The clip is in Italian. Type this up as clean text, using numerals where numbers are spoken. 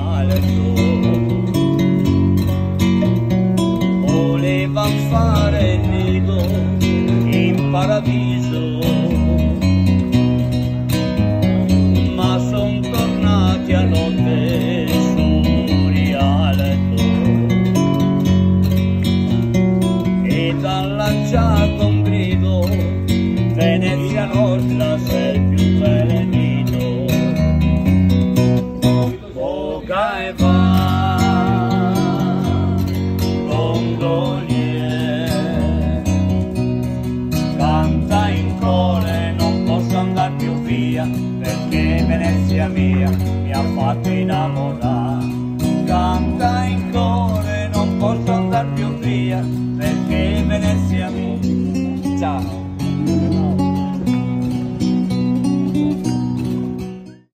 letto. Voleva fare il nido in paradiso, ma son tornati a notte soli a letto, ed ha lanciato un grido: Venezia Nostra, sei il più benedito. Voga e va, gondolier, canta in cole, non posso andar più via, perché Venezia mia mi ha fatto innamorare. Canta in